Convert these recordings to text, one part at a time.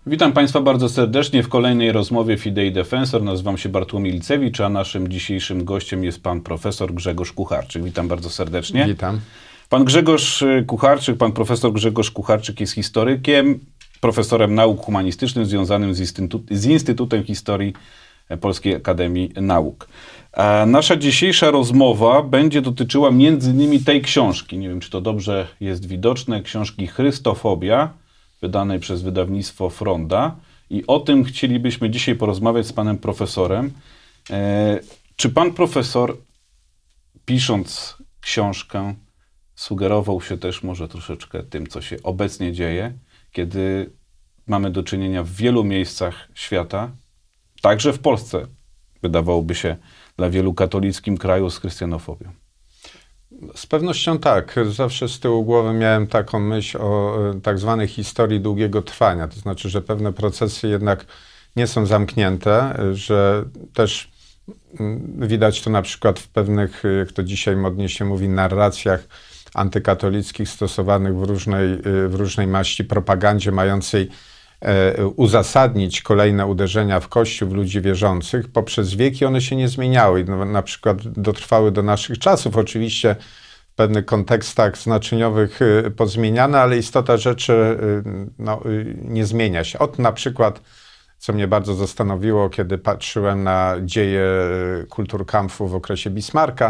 Witam Państwa bardzo serdecznie w kolejnej rozmowie Fidei Defensor. Nazywam się Bartłomiej Licewicz, a naszym dzisiejszym gościem jest pan profesor Grzegorz Kucharczyk. Witam bardzo serdecznie. Witam. Pan Grzegorz Kucharczyk, pan profesor Grzegorz Kucharczyk jest historykiem, profesorem nauk humanistycznych związanym z Instytutem Historii Polskiej Akademii Nauk. A nasza dzisiejsza rozmowa będzie dotyczyła między innymi tej książki. Nie wiem, czy to dobrze jest widoczne. Książki Chrystofobia, wydanej przez wydawnictwo Fronda. I o tym chcielibyśmy dzisiaj porozmawiać z panem profesorem. Czy pan profesor, pisząc książkę, sugerował się też może troszeczkę tym, co się obecnie dzieje, kiedy mamy do czynienia w wielu miejscach świata, także w Polsce, wydawałoby się, dla wielu katolickim kraju, z chrystianofobią? Z pewnością tak. Zawsze z tyłu głowy miałem taką myśl o tak zwanej historii długiego trwania. To znaczy, że pewne procesy jednak nie są zamknięte, że też widać to na przykład w pewnych, jak to dzisiaj modnie się mówi, narracjach antykatolickich stosowanych w różnej maści propagandzie mającej uzasadnić kolejne uderzenia w Kościół, w ludzi wierzących. Poprzez wieki one się nie zmieniały. Na przykład dotrwały do naszych czasów. Oczywiście w pewnych kontekstach znaczeniowych pozmieniane, ale istota rzeczy nie zmienia się. Na przykład, co mnie bardzo zastanowiło, kiedy patrzyłem na dzieje kulturkampfu w okresie Bismarcka,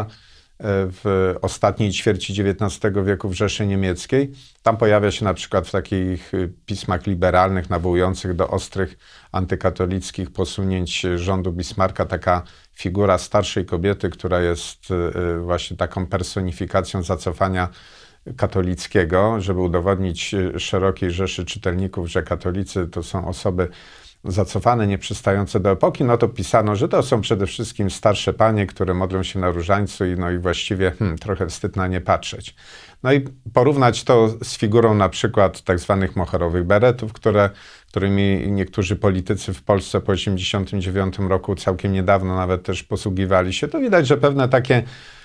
w ostatniej ćwierci XIX wieku w Rzeszy Niemieckiej. Tam pojawia się na przykład w takich pismach liberalnych, nawołujących do ostrych antykatolickich posunięć rządu Bismarcka taka figura starszej kobiety, która jest właśnie taką personifikacją zacofania katolickiego, żeby udowodnić szerokiej rzeszy czytelników, że katolicy to są osoby zacofane, nieprzystające do epoki, no to pisano, że to są przede wszystkim starsze panie, które modlą się na różańcu i właściwie trochę wstyd na nie patrzeć. No i porównać to z figurą na przykład tak zwanych moherowych beretów, którymi niektórzy politycy w Polsce po 1989 roku całkiem niedawno nawet też posługiwali się, to widać, że pewne takie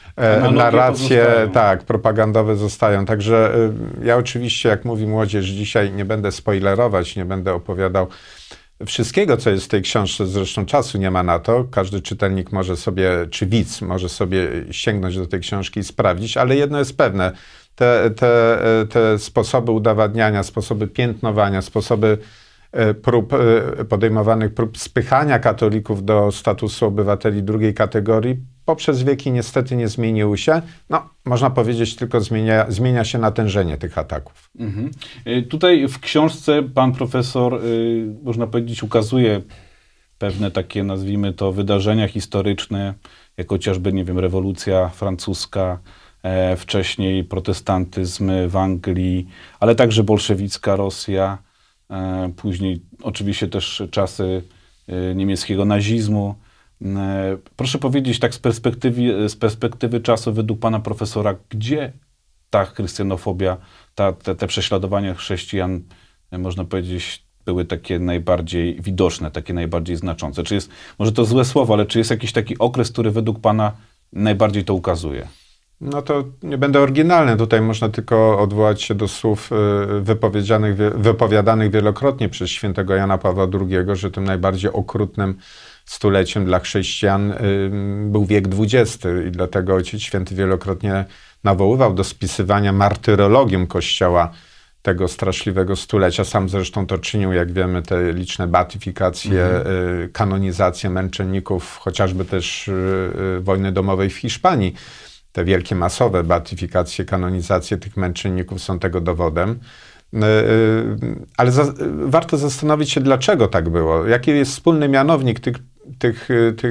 narracje propagandowe zostają. Także ja oczywiście, jak mówi młodzież dzisiaj, nie będę spoilerować, nie będę opowiadał wszystkiego, co jest w tej książce, zresztą czasu nie ma na to. Każdy czytelnik może sobie, czy widz może sobie sięgnąć do tej książki i sprawdzić, ale jedno jest pewne. Te sposoby udowadniania, sposoby piętnowania, sposoby podejmowanych prób spychania katolików do statusu obywateli drugiej kategorii poprzez wieki niestety nie zmieniły się. No, można powiedzieć, tylko zmienia się natężenie tych ataków. Tutaj w książce pan profesor, można powiedzieć, ukazuje pewne takie, nazwijmy to, wydarzenia historyczne, jak chociażby, nie wiem, rewolucja francuska, wcześniej protestantyzm w Anglii, ale także bolszewicka Rosja, później oczywiście też czasy niemieckiego nazizmu. Proszę powiedzieć tak z perspektywy czasu według pana profesora, gdzie ta chrystianofobia, te prześladowania chrześcijan, można powiedzieć, były takie najbardziej widoczne, takie najbardziej znaczące? Czy jest, może to złe słowo, ale czy jest jakiś taki okres, który według pana najbardziej to ukazuje? No to nie będę oryginalny. Tutaj można tylko odwołać się do słów wypowiadanych wielokrotnie przez świętego Jana Pawła II, że tym najbardziej okrutnym stuleciem dla chrześcijan był wiek XX i dlatego Ojciec Święty wielokrotnie nawoływał do spisywania martyrologium Kościoła tego straszliwego stulecia. Sam zresztą to czynił, jak wiemy, te liczne beatyfikacje, kanonizacje męczenników, chociażby też wojny domowej w Hiszpanii. Te wielkie masowe beatyfikacje, kanonizacje tych męczenników są tego dowodem. Ale warto zastanowić się, dlaczego tak było. Jaki jest wspólny mianownik tych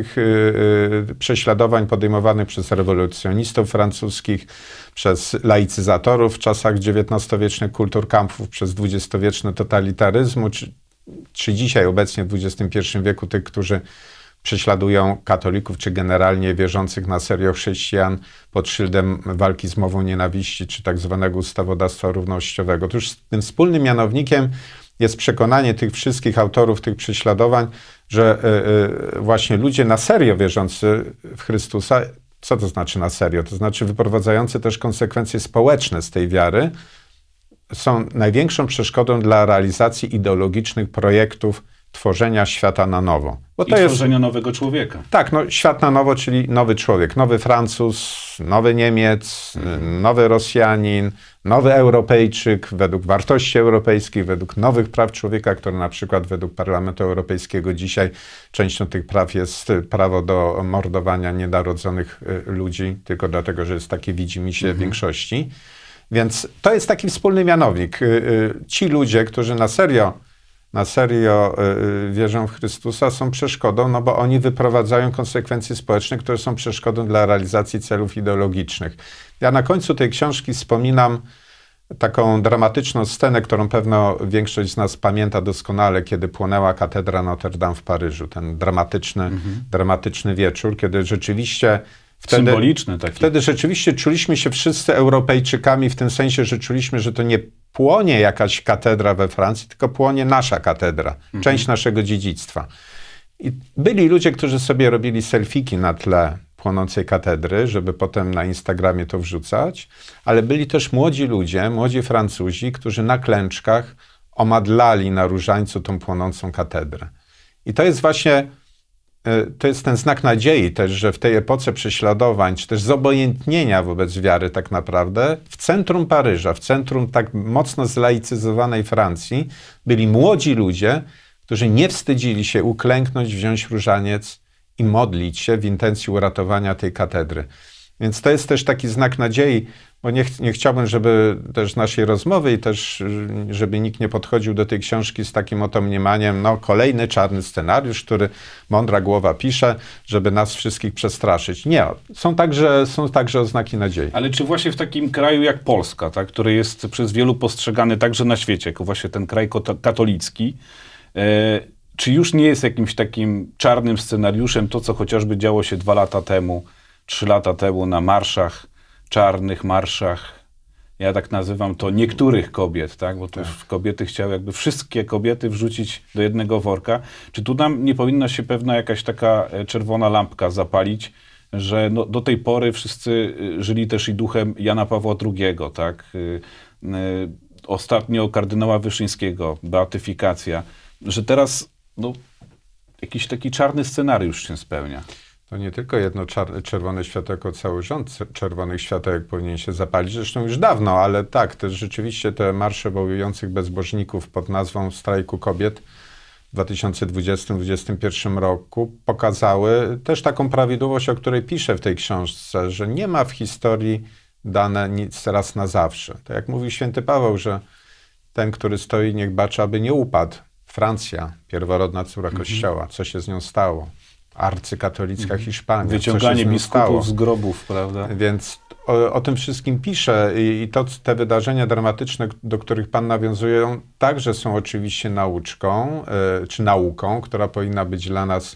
prześladowań podejmowanych przez rewolucjonistów francuskich, przez laicyzatorów w czasach XIX-wiecznych kulturkampfów, przez XX-wieczny totalitaryzmu, czy dzisiaj obecnie w XXI wieku tych, którzy prześladują katolików, czy generalnie wierzących na serio chrześcijan pod szyldem walki z mową nienawiści, czy tak zwanego ustawodawstwa równościowego. Otóż tym wspólnym mianownikiem jest przekonanie tych wszystkich autorów tych prześladowań, że właśnie ludzie na serio wierzący w Chrystusa, co to znaczy na serio? To znaczy wyprowadzający też konsekwencje społeczne z tej wiary, są największą przeszkodą dla realizacji ideologicznych projektów tworzenia świata na nowo. Bo to jest tworzenia nowego człowieka. Tak, no, świat na nowo, czyli nowy człowiek, nowy Francuz, nowy Niemiec, nowy Rosjanin, nowy Europejczyk według wartości europejskich, według nowych praw człowieka, które na przykład według Parlamentu Europejskiego dzisiaj częścią tych praw jest prawo do mordowania nienarodzonych ludzi, tylko dlatego, że jest takie widzimisię większości. Więc to jest taki wspólny mianownik. Ci ludzie, którzy na serio wierzą w Chrystusa, są przeszkodą, no bo oni wyprowadzają konsekwencje społeczne, które są przeszkodą dla realizacji celów ideologicznych. Ja na końcu tej książki wspominam taką dramatyczną scenę, którą pewno większość z nas pamięta doskonale, kiedy płonęła katedra Notre Dame w Paryżu. Ten dramatyczny wieczór, kiedy rzeczywiście wtedy rzeczywiście czuliśmy się wszyscy Europejczykami w tym sensie, że czuliśmy, że to nie płonie jakaś katedra we Francji, tylko płonie nasza katedra, część naszego dziedzictwa. I byli ludzie, którzy sobie robili selfiki na tle płonącej katedry, żeby potem na Instagramie to wrzucać, ale byli też młodzi ludzie, młodzi Francuzi, którzy na klęczkach omadlali na różańcu tą płonącą katedrę. I to jest właśnie to jest ten znak nadziei też, że w tej epoce prześladowań, czy też zobojętnienia wobec wiary tak naprawdę, w centrum Paryża, w centrum tak mocno zlaicyzowanej Francji, byli młodzi ludzie, którzy nie wstydzili się uklęknąć, wziąć różaniec i modlić się w intencji uratowania tej katedry. Więc to jest też taki znak nadziei, bo nie chciałbym, żeby też naszej rozmowy i też, żeby nikt nie podchodził do tej książki z takim oto mniemaniem, no kolejny czarny scenariusz, który mądra głowa pisze, żeby nas wszystkich przestraszyć. Nie, są także oznaki nadziei. Ale czy właśnie w takim kraju jak Polska, tak, który jest przez wielu postrzegany także na świecie, jako właśnie ten kraj katolicki, czy już nie jest jakimś takim czarnym scenariuszem to, co chociażby działo się 2 lata temu, 3 lata temu na marszach, czarnych marszach, ja tak nazywam to niektórych kobiet, tak? Bo tu kobiety chciały jakby wszystkie kobiety wrzucić do jednego worka. Czy tu nam nie powinna się pewna jakaś taka czerwona lampka zapalić, że no, do tej pory wszyscy żyli też i duchem Jana Pawła II, tak? Ostatnio kardynała Wyszyńskiego, beatyfikacja, że teraz no, jakiś taki czarny scenariusz się spełnia. To nie tylko jedno czerwone światełko, cały rząd czerwonych światełek powinien się zapalić, zresztą już dawno, ale tak, też rzeczywiście te marsze wołujących bezbożników pod nazwą Strajku Kobiet w 2020-2021 roku pokazały też taką prawidłowość, o której piszę w tej książce, że nie ma w historii dane nic raz na zawsze. Tak jak mówił święty Paweł, że ten, który stoi, niech baczy, aby nie upadł. Francja, pierworodna córa Kościoła, co się z nią stało? Arcykatolicka Hiszpania. Wyciąganie biskupów z grobów, prawda? Więc o tym wszystkim piszę i te wydarzenia dramatyczne, do których Pan nawiązuje, także są oczywiście nauczką, czy nauką, która powinna być dla nas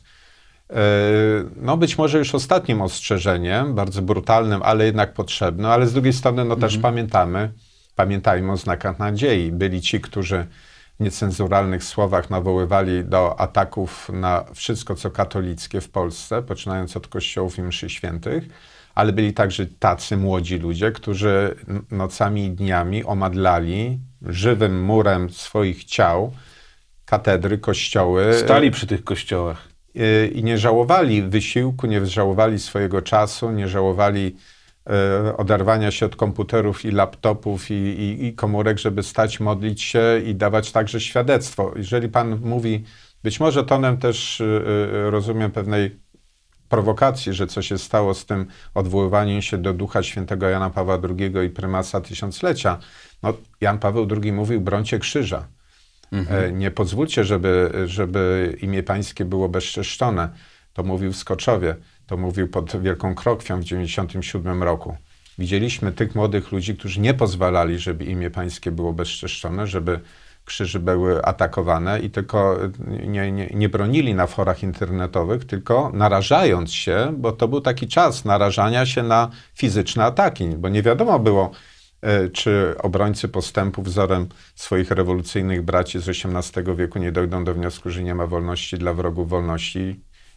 no być może już ostatnim ostrzeżeniem, bardzo brutalnym, ale jednak potrzebnym, ale z drugiej strony no też pamiętajmy o znakach nadziei. Byli ci, którzy w niecenzuralnych słowach nawoływali do ataków na wszystko, co katolickie w Polsce, poczynając od kościołów i mszy świętych, ale byli także tacy młodzi ludzie, którzy nocami i dniami omadlali żywym murem swoich ciał katedry, kościoły. Stali przy tych kościołach. I nie żałowali wysiłku, nie żałowali swojego czasu, nie żałowali oderwania się od komputerów i laptopów i komórek, żeby stać, modlić się i dawać także świadectwo. Jeżeli Pan mówi, być może tonem też rozumiem pewnej prowokacji, że co się stało z tym odwoływaniem się do ducha świętego Jana Pawła II i prymasa tysiąclecia, no Jan Paweł II mówił, brońcie krzyża. Nie pozwólcie, żeby imię Pańskie było bezczeszczone. To mówił w Skoczowie. To mówił pod Wielką Krokwią w 1997 roku. Widzieliśmy tych młodych ludzi, którzy nie pozwalali, żeby imię Pańskie było bezczeszczone, żeby krzyże były atakowane i tylko nie bronili na forach internetowych, tylko narażając się, bo to był taki czas narażania się na fizyczne ataki, bo nie wiadomo było, czy obrońcy postępu wzorem swoich rewolucyjnych braci z XVIII wieku nie dojdą do wniosku, że nie ma wolności dla wrogów wolności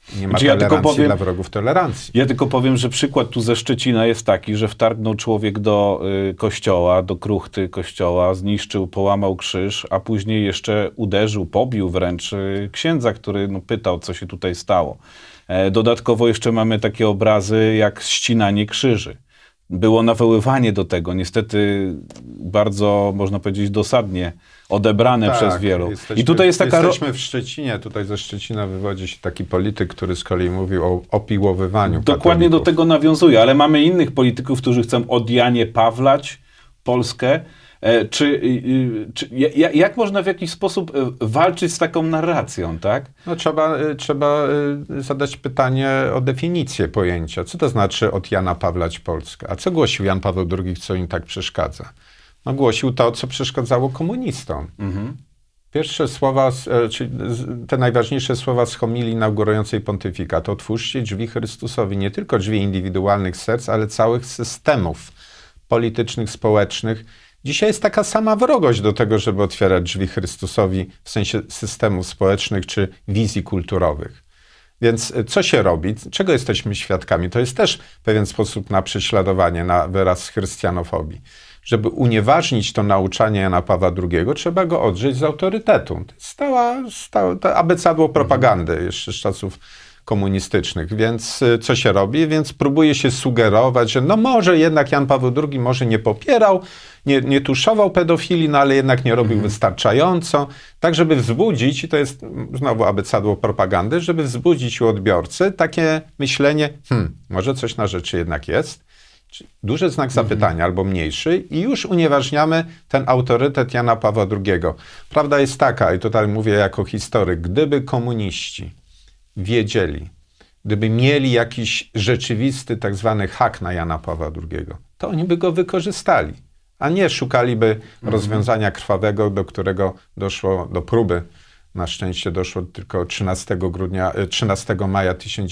Nie ma tolerancji dla wrogów tolerancji. Ja tylko powiem, że przykład tu ze Szczecina jest taki, że wtargnął człowiek do kościoła, do kruchty kościoła, zniszczył, połamał krzyż, a później jeszcze uderzył, pobił wręcz księdza, który pytał, co się tutaj stało. Dodatkowo jeszcze mamy takie obrazy jak ścinanie krzyży. Było nawoływanie do tego, niestety bardzo, można powiedzieć, dosadnie odebrane przez wielu. I tutaj jest taka... Jesteśmy w Szczecinie, tutaj ze Szczecina wywodzi się taki polityk, który z kolei mówił o opiłowywaniu Dokładnie katolików. do tego nawiązuje, ale mamy innych polityków, którzy chcą od Janie Pawlać Polskę. Jak można w jakiś sposób walczyć z taką narracją, tak? No trzeba zadać pytanie o definicję pojęcia. Co to znaczy od Jana Pawlać Polskę? A co głosił Jan Paweł II, co im tak przeszkadza? No głosił to, co przeszkadzało komunistom. Pierwsze słowa, czyli te najważniejsze słowa z homilii inaugurującej pontyfikat. Otwórzcie drzwi Chrystusowi, nie tylko drzwi indywidualnych serc, ale całych systemów politycznych, społecznych. Dzisiaj jest taka sama wrogość do tego, żeby otwierać drzwi Chrystusowi w sensie systemów społecznych czy wizji kulturowych. Więc co się robi? Czego jesteśmy świadkami? To jest też pewien sposób na prześladowanie, na wyraz chrystianofobii. Żeby unieważnić to nauczanie Jana Pawła II, trzeba go odrzeć z autorytetu. To jest to abecadło propagandy jeszcze z czasów komunistycznych. Więc co się robi? Więc próbuje się sugerować, że no może jednak Jan Paweł II może nie popierał, nie tuszował pedofilii, no ale jednak nie robił wystarczająco. Tak, żeby wzbudzić, i to jest znowu abecadło propagandy, żeby wzbudzić u odbiorcy takie myślenie, może coś na rzeczy jednak jest. Duży znak zapytania albo mniejszy i już unieważniamy ten autorytet Jana Pawła II. Prawda jest taka, i tutaj mówię jako historyk, gdyby komuniści wiedzieli, gdyby mieli jakiś rzeczywisty tak zwany hak na Jana Pawła II, to oni by go wykorzystali, a nie szukaliby rozwiązania krwawego, do którego doszło, do próby. Na szczęście doszło tylko 13 maja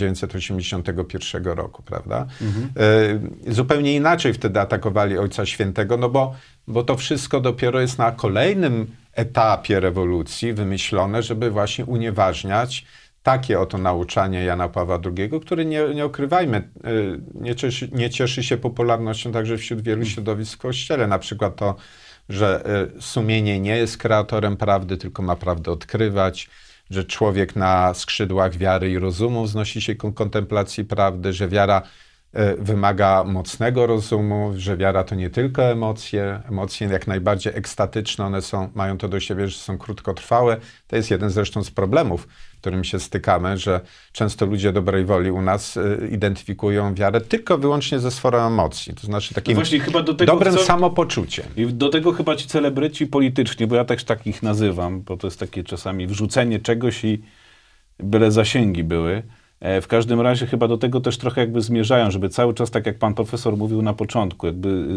1981 roku, prawda? Zupełnie inaczej wtedy atakowali Ojca Świętego, no bo to wszystko dopiero jest na kolejnym etapie rewolucji wymyślone, żeby właśnie unieważniać takie oto nauczanie Jana Pawła II, który, nie ukrywajmy, nie cieszy się popularnością także wśród wielu środowisk w Kościele. Na przykład to, że sumienie nie jest kreatorem prawdy, tylko ma prawdę odkrywać, że człowiek na skrzydłach wiary i rozumu wznosi się ku kontemplacji prawdy, że wiara wymaga mocnego rozumu, że wiara to nie tylko emocje jak najbardziej ekstatyczne, one mają to do siebie, że są krótkotrwałe. To jest jeden zresztą z problemów, z którym się stykamy, że często ludzie dobrej woli u nas identyfikują wiarę tylko wyłącznie ze sferą emocji, to znaczy takim dobrym samopoczuciem. I do tego chyba ci celebryci polityczni, bo ja też takich nazywam, bo to jest takie czasami wrzucenie czegoś i byle zasięgi były. W każdym razie chyba do tego też trochę jakby zmierzają, żeby cały czas, tak jak pan profesor mówił na początku, jakby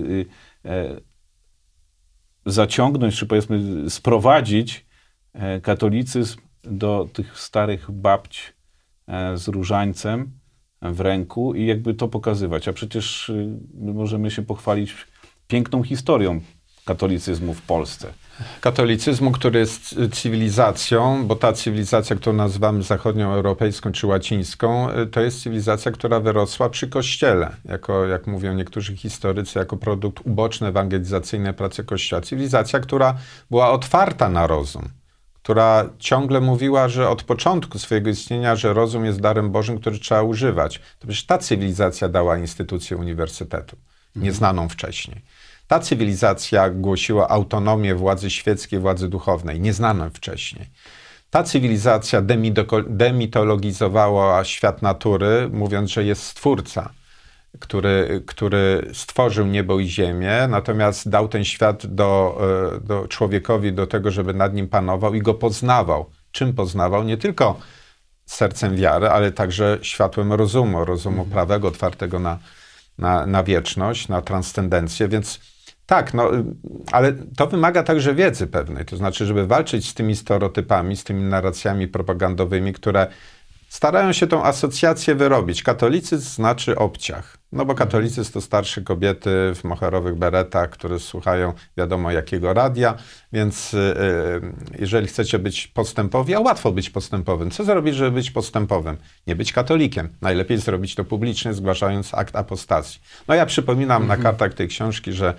zaciągnąć, czy powiedzmy sprowadzić katolicyzm do tych starych babć z różańcem w ręku i jakby to pokazywać. A przecież możemy się pochwalić piękną historią katolicyzmu w Polsce. Katolicyzmu, który jest cywilizacją, bo ta cywilizacja, którą nazywamy zachodnią europejską czy łacińską, to jest cywilizacja, która wyrosła przy Kościele, jak mówią niektórzy historycy, jako produkt uboczny ewangelizacyjnej pracy Kościoła. Cywilizacja, która była otwarta na rozum, która ciągle mówiła, że od początku swojego istnienia, że rozum jest darem Bożym, który trzeba używać. To przecież ta cywilizacja dała instytucję uniwersytetu, nieznaną wcześniej. Ta cywilizacja głosiła autonomię władzy świeckiej, władzy duchownej, nieznaną wcześniej. Ta cywilizacja demitologizowała świat natury, mówiąc, że jest Stwórca, który stworzył niebo i ziemię, natomiast dał ten świat do człowiekowi do tego, żeby nad nim panował i go poznawał. Czym poznawał? Nie tylko sercem wiary, ale także światłem rozumu prawego, otwartego na wieczność, na transcendencję, więc tak, ale to wymaga także wiedzy pewnej, to znaczy, żeby walczyć z tymi stereotypami, z tymi narracjami propagandowymi, które starają się tą asocjację wyrobić. Katolicyzm znaczy obciach. No bo katolicy to starsze kobiety w moherowych beretach, które słuchają wiadomo jakiego radia, więc jeżeli chcecie być postępowi, a łatwo być postępowym. Co zrobić, żeby być postępowym? Nie być katolikiem. Najlepiej zrobić to publicznie, zgłaszając akt apostazji. No ja przypominam na kartach tej książki, że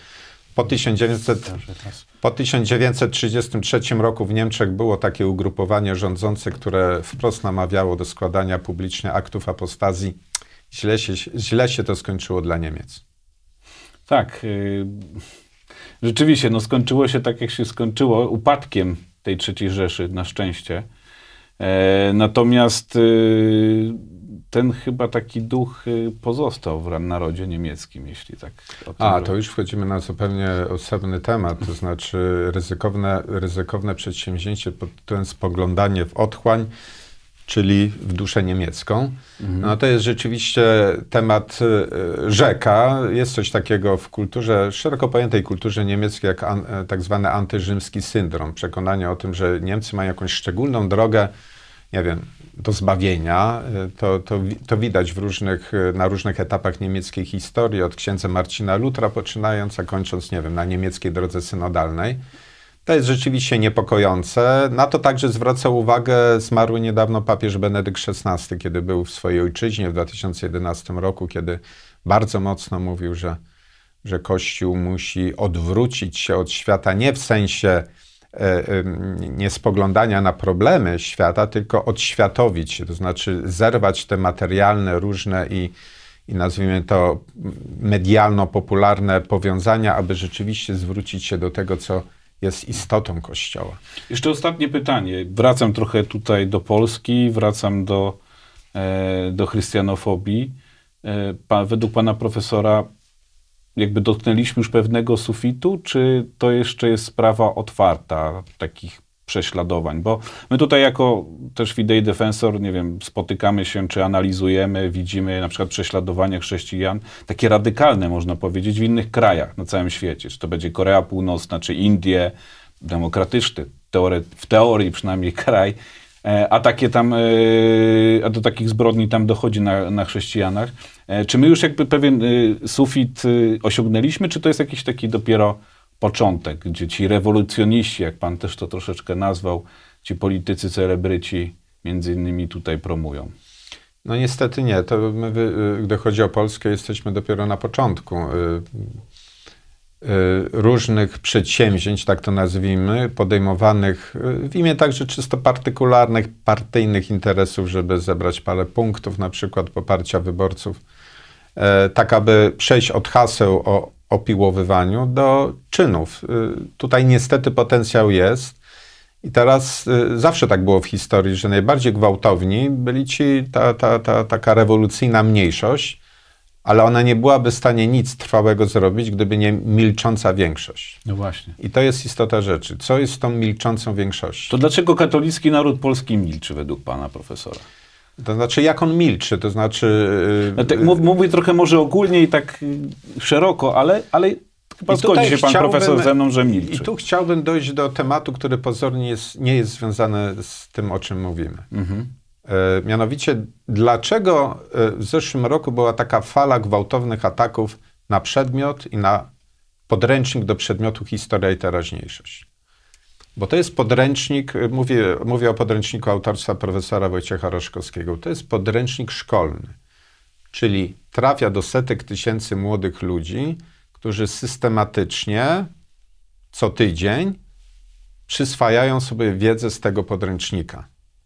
po 1933 roku w Niemczech było takie ugrupowanie rządzące, które wprost namawiało do składania publicznie aktów apostazji. Źle się to skończyło dla Niemiec. Tak. Rzeczywiście, no skończyło się tak, jak się skończyło, upadkiem tej III Rzeszy, na szczęście. Natomiast ten chyba taki duch pozostał w narodzie niemieckim, jeśli tak o tym to już wchodzimy na zupełnie osobny temat, to znaczy ryzykowne przedsięwzięcie pod tytułem spoglądanie w otchłań, czyli w duszę niemiecką. No to jest rzeczywiście temat rzeka. Jest coś takiego w kulturze, szeroko pojętej kulturze niemieckiej, jak tak zwany antyrzymski syndrom. Przekonanie o tym, że Niemcy mają jakąś szczególną drogę, nie wiem, do zbawienia. To widać na różnych etapach niemieckiej historii, od księdza Marcina Lutra poczynając, a kończąc, nie wiem, na niemieckiej drodze synodalnej. To jest rzeczywiście niepokojące. Na to także zwracał uwagę zmarły niedawno papież Benedykt XVI, kiedy był w swojej ojczyźnie w 2011 roku, kiedy bardzo mocno mówił, że Kościół musi odwrócić się od świata nie w sensie nie spoglądania na problemy świata, tylko odświatowić się, to znaczy zerwać te materialne, różne i nazwijmy to medialno-popularne powiązania, aby rzeczywiście zwrócić się do tego, co jest istotą Kościoła. Jeszcze ostatnie pytanie. Wracam trochę tutaj do Polski, wracam do chrystianofobii. Według pana profesora jakby dotknęliśmy już pewnego sufitu, czy to jeszcze jest sprawa otwarta takich prześladowań? Bo my tutaj jako też Fidei Defensor, nie wiem, spotykamy się, czy analizujemy, widzimy na przykład prześladowania chrześcijan, takie radykalne można powiedzieć, w innych krajach na całym świecie. Czy to będzie Korea Północna, czy Indie, demokratyczny, w teorii przynajmniej kraj, a do takich zbrodni tam dochodzi na chrześcijanach. Czy my już jakby pewien sufit osiągnęliśmy, czy to jest jakiś taki dopiero początek, gdzie ci rewolucjoniści, jak pan też to troszeczkę nazwał, ci politycy, celebryci między innymi tutaj promują? No niestety nie. To my, gdy chodzi o Polskę, jesteśmy dopiero na początku różnych przedsięwzięć, tak to nazwijmy, podejmowanych w imię także czysto partykularnych, partyjnych interesów, żeby zebrać parę punktów, na przykład poparcia wyborców, tak aby przejść od haseł o opiłowywaniu do czynów. Tutaj niestety potencjał jest i teraz zawsze tak było w historii, że najbardziej gwałtowni byli taka rewolucyjna mniejszość, ale ona nie byłaby w stanie nic trwałego zrobić, gdyby nie milcząca większość. No właśnie. I to jest istota rzeczy. Co jest z tą milczącą większością? To dlaczego katolicki naród polski milczy według pana profesora? To znaczy, jak on milczy? To znaczy... Mówię trochę może ogólnie i tak szeroko, ale chyba zgodzi się pan profesor ze mną, że milczy. I tu chciałbym dojść do tematu, który pozornie nie jest związany z tym, o czym mówimy. Mianowicie, dlaczego w zeszłym roku była taka fala gwałtownych ataków na przedmiot i na podręcznik do przedmiotu Historia i teraźniejszość? Bo to jest podręcznik, mówię o podręczniku autorstwa profesora Wojciecha Roszkowskiego, to jest podręcznik szkolny, czyli trafia do setek tysięcy młodych ludzi, którzy systematycznie co tydzień przyswajają sobie wiedzę z tego podręcznika.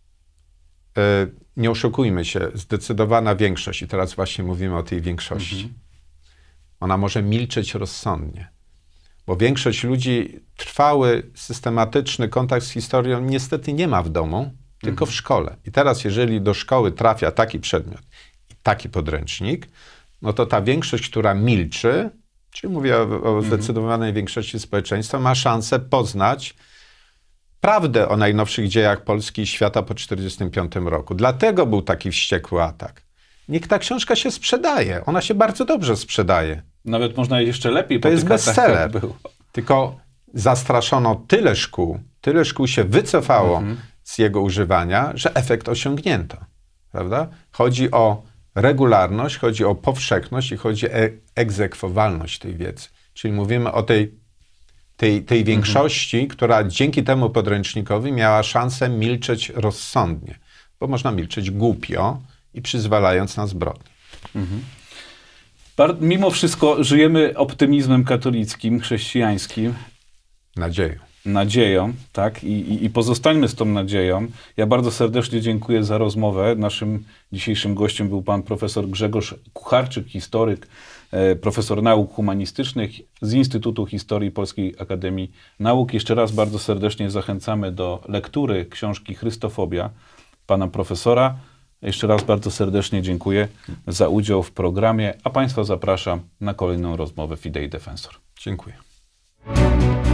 Nie oszukujmy się, zdecydowana większość, i teraz właśnie mówimy o tej większości, ona może milczeć rozsądnie, bo większość ludzi trwały, systematyczny kontakt z historią niestety nie ma w domu, tylko w szkole. I teraz jeżeli do szkoły trafia taki przedmiot i taki podręcznik, no to ta większość, która milczy, czyli mówię o zdecydowanej większości społeczeństwa, ma szansę poznać prawdę o najnowszych dziejach Polski i świata po 1945 roku. Dlatego był taki wściekły atak. Niech ta książka się sprzedaje. Ona się bardzo dobrze sprzedaje. Nawet można jeszcze lepiej. To jest bestseller. Tylko zastraszono tyle szkół się wycofało z jego używania, że efekt osiągnięto. Prawda? Chodzi o regularność, chodzi o powszechność i chodzi o egzekwowalność tej wiedzy. Czyli mówimy o tej większości, która dzięki temu podręcznikowi miała szansę milczeć rozsądnie, bo można milczeć głupio i przyzwalając na zbrodnię. Mimo wszystko żyjemy optymizmem katolickim, chrześcijańskim. Nadzieją, tak? I pozostańmy z tą nadzieją. Ja bardzo serdecznie dziękuję za rozmowę. Naszym dzisiejszym gościem był pan profesor Grzegorz Kucharczyk, historyk, profesor nauk humanistycznych z Instytutu Historii Polskiej Akademii Nauk. Jeszcze raz bardzo serdecznie zachęcamy do lektury książki Chrystofobia pana profesora. Jeszcze raz bardzo serdecznie dziękuję za udział w programie, a państwa zapraszam na kolejną rozmowę Fidei Defensor. Dziękuję.